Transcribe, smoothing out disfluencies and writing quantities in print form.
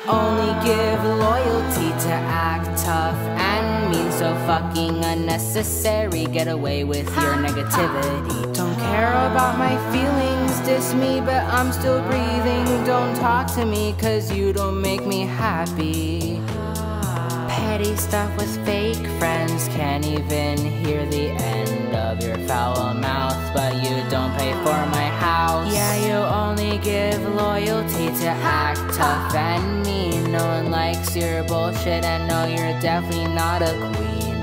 only give loyalty to act tough and mean, so fucking unnecessary. Get away with your negativity. Don't care about my feelings, diss me but I'm still breathing. Don't talk to me cause you don't make me happy. Petty stuff with fake friends, can't even hear the end of your foul mouth, but you don't pay for my house. Yeah, you only give loyalty to act tough and mean. No one likes your bullshit and no, you're definitely not a queen.